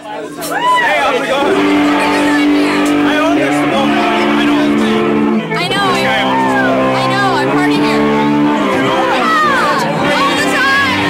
Hey, how's it going? I own this phone. I know. I'm party here. Yeah, all the time.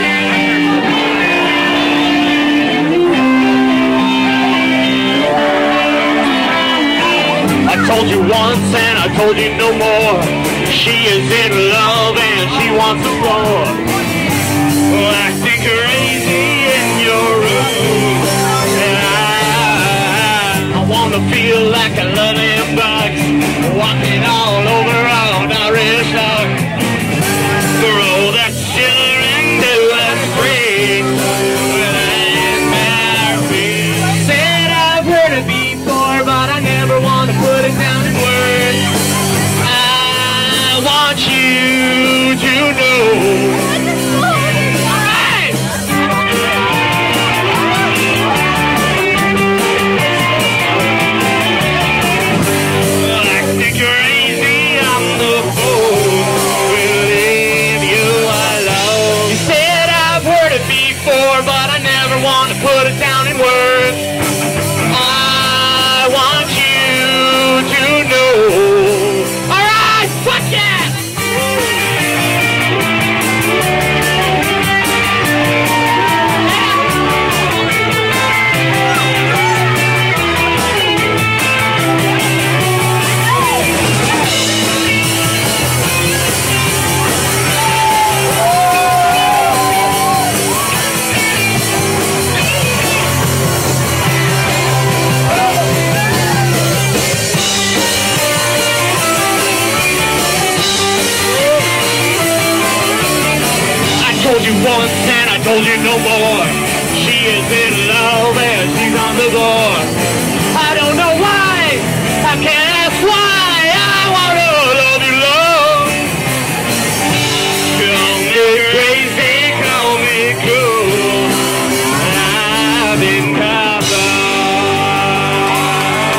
I told you once and I told you no more. She is in love and she wants some more. Well, acting crazy in your room. And I wanna feel like a loving bug, walking all over on Irish dog. Throw that shiver into the street. Said I've heard it before, but I never want to put it down in words. I want you to know. But I never want to put it down in words. I want you to know. Alright, fuck yeah! I told you once and I told you no more. She is in love and she's on the door. I don't know why, I can't ask why. I wanna love you, love. Call me crazy, call me cool. I've been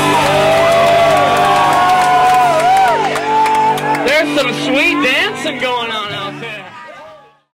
covered. There's some sweet dancing going on.